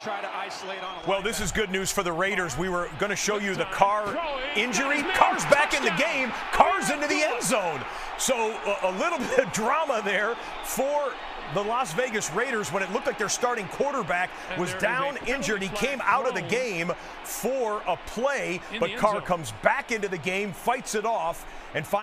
try to isolate on a Well, this is good news for the Raiders. We were going to show you the Carr injury. Carr's back in the game. Carr's into the end zone. So a little bit of drama there for the Las Vegas Raiders when it looked like their starting quarterback was down, injured. He came out of the game for a play, but Carr comes back into the game, fights it off, and